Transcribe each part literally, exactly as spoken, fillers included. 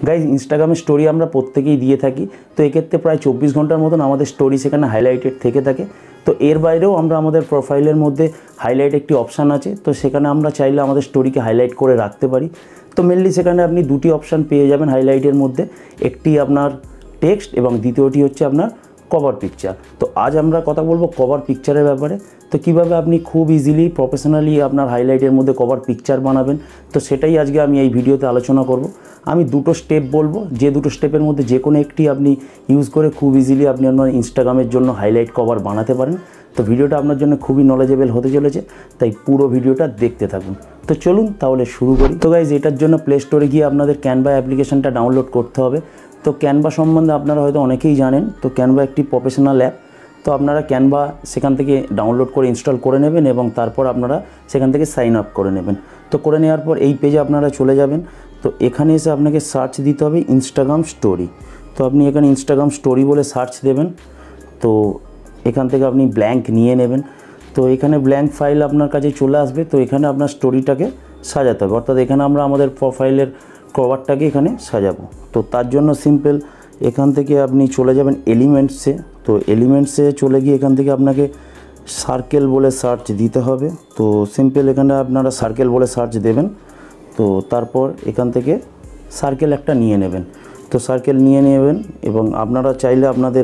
Guys ইনস্টাগ্রামে story আমরা প্রত্যেকেই দিয়ে থাকি, তো এক্ষেত্রে প্রায় চব্বিশ ঘন্টার মতন আমাদের স্টোরি সেখানে হাইলাইটেড থেকে থাকে। তো এর বাইরেও আমরা আমাদের প্রোফাইলের মধ্যে হাইলাইট একটি অপশান আছে, তো সেখানে আমরা চাইলে আমাদের স্টোরিকে হাইলাইট করে রাখতে পারি। তো মেনলি সেখানে আপনি দুটি অপশান পেয়ে যাবেন হাইলাইটের মধ্যে, একটি আপনার টেক্সট এবং দ্বিতীয়টি হচ্ছে আপনার কভার পিকচার। তো আজ আমরা কথা বলবো কভার পিকচারের ব্যাপারে। তো কিভাবে আপনি খুব ইজিলি প্রফেশনালি আপনার হাইলাইটের মধ্যে কভার পিকচার বানাবেন, তো সেটাই আজকে আমি এই ভিডিওতে আলোচনা করব। আমি দুটো স্টেপ বলবো, যে দুটো স্টেপের মধ্যে যে কোনো একটি আপনি ইউজ করে খুব ইজিলি আপনি আপনার ইনস্টাগ্রামের জন্য হাইলাইট কভার বানাতে পারেন। তো ভিডিওটা আপনার জন্য খুবই নলেজেবল হতে চলেছে, তাই পুরো ভিডিওটা দেখতে থাকুন। তো চলুন তাহলে শুরু করি। তো গাইজ এটার জন্য প্লে স্টোরে গিয়ে আপনাদের ক্যানভা অ্যাপ্লিকেশনটা ডাউনলোড করতে হবে। তো ক্যানভা সম্বন্ধে আপনারা হয়তো অনেকেই জানেন, তো ক্যানভা একটি প্রফেশনাল অ্যাপ। তো আপনারা ক্যানভা সেখান থেকে ডাউনলোড করে ইনস্টল করে নেবেন এবং তারপর আপনারা সেখান থেকে সাইন আপ করে নেবেন। তো করে নেওয়ার পর এই পেজে আপনারা চলে যাবেন। তো এখানে এসে আপনাকে সার্চ দিতে হবে ইনস্টাগ্রাম স্টোরি। তো আপনি এখানে ইনস্টাগ্রাম স্টোরি বলে সার্চ দেবেন। তো এখান থেকে আপনি ব্ল্যাঙ্ক নিয়ে নেবেন। তো এখানে ব্ল্যাঙ্ক ফাইল আপনার কাছে চলে আসবে। তো এখানে আপনার স্টোরিটাকে সাজাতে হবে, অর্থাৎ এখানে আমরা আমাদের প্রোফাইলের কভারটাকে এখানে সাজাবো। তো তার জন্য সিম্পল এখান থেকে আপনি চলে যাবেন এলিমেন্টসে। তো এলিমেন্টসে চলে গিয়ে এখান থেকে আপনাকে সার্কেল বলে সার্চ দিতে হবে। তো সিম্পল এখানে আপনারা সার্কেল বলে সার্চ দেবেন। তো তারপর এখান থেকে সার্কেল একটা নিয়ে নেবেন। তো সার্কেল নিয়ে নেবেন এবং আপনারা চাইলে আপনাদের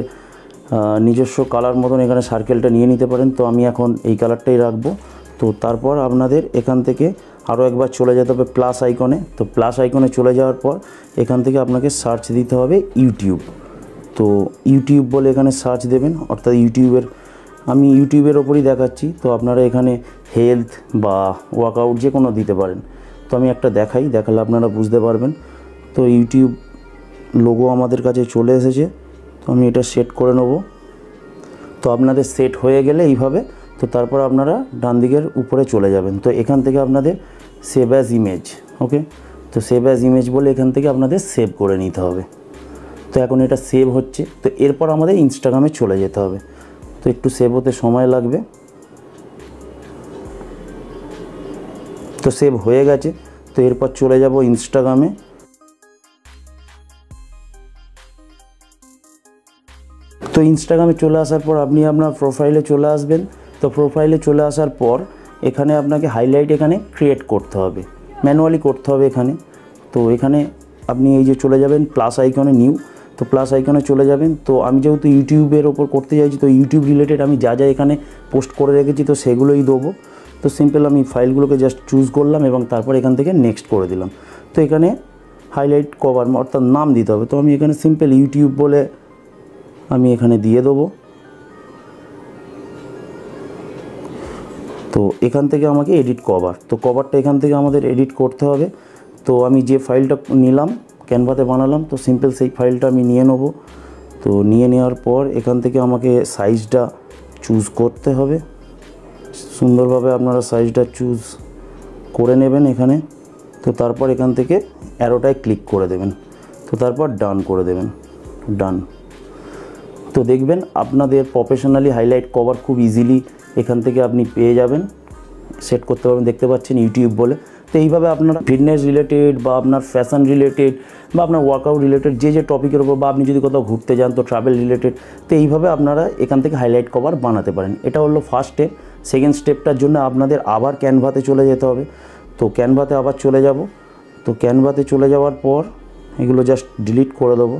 নিজস্ব কালার মতন এখানে সার্কেলটা নিয়ে নিতে পারেন। তো আমি এখন এই কালারটাই রাখবো। তো তারপর আপনাদের এখান থেকে আরও একবার চলে যেতে হবে প্লাস আইকনে। তো প্লাস আইকনে চলে যাওয়ার পর এখান থেকে আপনাকে সার্চ দিতে হবে ইউটিউব। তো ইউটিউব বলে এখানে সার্চ দেবেন, অর্থাৎ ইউটিউবের আমি ইউটিউবের ওপরই দেখাচ্ছি। তো আপনারা এখানে হেলথ বা ওয়ার্কআউট যে কোনো দিতে পারেন। তো আমি একটা দেখাই, দেখালে আপনারা বুঝতে পারবেন। তো ইউটিউব লোগো আমাদের কাছে চলে এসেছে। তো আমি এটা সেট করে নেব। তো আপনাদের সেট হয়ে গেলে এইভাবে, তো তারপর আপনারা ডান দিকের উপরে চলে যাবেন। তো এখান থেকে আপনাদের সেভ অ্যাজ ইমেজ, ওকে। তো সেভ অ্যাজ ইমেজ বলে এখান থেকে আপনাদের সেভ করে নিতে হবে। তো এখন এটা সেভ হচ্ছে। তো এরপর আমাদের ইনস্টাগ্রামে চলে যেতে হবে। তো একটু সেভ হতে সময় লাগবে। তো সেভ হয়ে গেছে। তো এরপর চলে যাব ইনস্টাগ্রামে। তো ইনস্টাগ্রামে চলে আসার পর আপনি আপনার প্রোফাইলে চলে আসবেন। তো প্রোফাইলে চলে আসার পর এখানে আপনাকে হাইলাইট এখানে ক্রিয়েট করতে হবে, ম্যানুয়ালি করতে হবে এখানে। তো এখানে আপনি এই যে চলে যাবেন প্লাস আইকনে নিউ। তো প্লাস আইকনে চলে যাবেন। তো আমি যেহেতু ইউটিউবের ওপর করতে চাইছি, তো ইউটিউব রিলেটেড আমি যা যা এখানে পোস্ট করে রেখেছি তো সেগুলোই দেবো। তো সিম্পল আমি ফাইলগুলোকে জাস্ট চুজ করলাম এবং তারপর এখান থেকে নেক্সট করে দিলাম। তো এখানে হাইলাইট কভার অর্থাৎ নাম দিতে হবে। তো আমি এখানে সিম্পল ইউটিউব বলে আমি এখানে দিয়ে দেবো। তো এখান থেকে আমাকে এডিট কভার, তো কভারটা এখান থেকে আমাদের এডিট করতে হবে। তো আমি যে ফাইলটা নিলাম ক্যানভাতে বানালাম, তো সিম্পল সেই ফাইলটা আমি নিয়ে নেব। তো নিয়ে নেওয়ার পর এখান থেকে আমাকে সাইজটা চুজ করতে হবে। সুন্দরভাবে আপনারা সাইজটা চুজ করে নেবেন এখানে। তো তারপর এখান থেকে অ্যারোটায় ক্লিক করে দেবেন। তো তারপর ডান করে দেবেন, ডান। তো দেখবেন আপনাদের প্রফেশনালি হাইলাইট কভার খুব ইজিলি এখান থেকে আপনি পেয়ে যাবেন, সেট করতে পারবেন। দেখতে পাচ্ছেন ইউটিউব বলে। তো এইভাবে আপনারা ফিটনেস রিলেটেড বা আপনার ফ্যাশন রিলেটেড বা আপনার ওয়ার্কআউট রিলেটেড যে যে টপিকের উপর, বা আপনি যদি কোথাও ঘুরতে যান তো ট্রাভেল রিলেটেড, তো এইভাবে আপনারা এখান থেকে হাইলাইট কভার বানাতে পারেন। এটা হলো ফার্স্ট স্টেপ। সেকেন্ড স্টেপটার জন্য আপনাদের আবার ক্যানভাতে চলে যেতে হবে। তো ক্যানভাতে আবার চলে যাব। তো ক্যানভাতে চলে যাওয়ার পর এগুলো জাস্ট ডিলিট করে দেবো।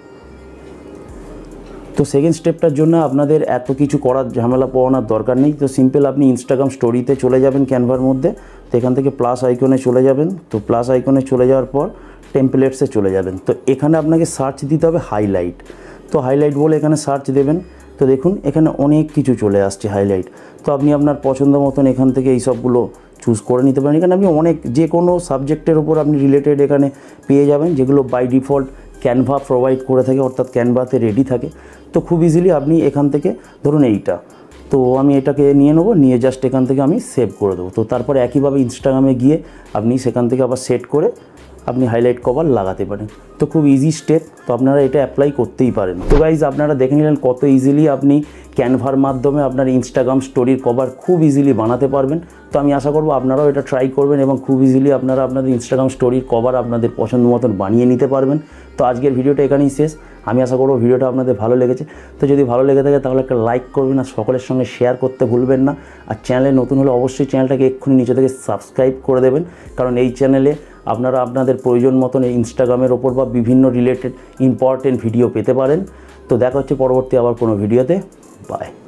তো সেকেন্ড স্টেপটার জন্য আপনাদের এত কিছু করার ঝামেলা পাওয়ানোর দরকার নেই। তো সিম্পল আপনি ইনস্টাগ্রাম স্টোরিতে চলে যাবেন ক্যানভার মধ্যে। তো এখান থেকে প্লাস আইকনে চলে যাবেন। তো প্লাস আইকনে চলে যাওয়ার পর টেমপ্লেটসে চলে যাবেন। তো এখানে আপনাকে সার্চ দিতে হবে হাইলাইট। তো হাইলাইট বলে এখানে সার্চ দেবেন। তো দেখুন এখানে অনেক কিছু চলে আসছে হাইলাইট। তো আপনি আপনার পছন্দ মতন এখান থেকে এই সবগুলো চুজ করে নিতে পারেন। এখানে আপনি অনেক যে কোনো সাবজেক্টের উপর আপনি রিলেটেড এখানে পেয়ে যাবেন, যেগুলো বাই ডিফল্ট ক্যানভা প্রোভাইড করে থাকে, অর্থাৎ ক্যানভাতে রেডি থাকে। তো খুব ইজিলি আপনি এখান থেকে ধরুন এইটা, তো আমি এটাকে নিয়ে নেবো, নিয়ে জাস্ট এখান থেকে আমি সেভ করে দেবো। তো তারপরে একইভাবে ইনস্টাগ্রামে গিয়ে আপনি সেখান থেকে আবার সেট করে আপনি হাইলাইট কভার লাগাতে পারেন। তো খুব ইজি স্টেপ। তো আপনারা এটা অ্যাপ্লাই করতেই পারেন। তো গাইজ আপনারা দেখে নিলেন কত ইজিলি আপনি ক্যানভার মাধ্যমে আপনার ইনস্টাগ্রাম স্টোরির কভার খুব ইজিলি বানাতে পারবেন। তো আমি আশা করব আপনারাও এটা ট্রাই করবেন এবং খুব ইজিলি আপনারা আপনাদের ইনস্টাগ্রাম স্টোরির কভার আপনাদের পছন্দ মতন বানিয়ে নিতে পারবেন। তো আজকের ভিডিওটা এখানেই শেষ। আমি আশা করব ভিডিওটা আপনাদের ভালো লেগেছে। তো যদি ভালো লেগে থাকে তাহলে একটা লাইক করবেন আর সকলের সঙ্গে শেয়ার করতে ভুলবেন না। আর চ্যানেলে নতুন হলে অবশ্যই চ্যানেলটাকে এক্ষুনি নিচে থেকে সাবস্ক্রাইব করে দেবেন, কারণ এই চ্যানেলে আপনারা আপনাদের প্রয়োজন মতন এই ইনস্টাগ্রামের ওপর বা বিভিন্ন রিলেটেড ইম্পর্টেন্ট ভিডিও পেতে পারেন। তো দেখা হচ্ছে পরবর্তী আবার কোনো ভিডিওতে। বাই।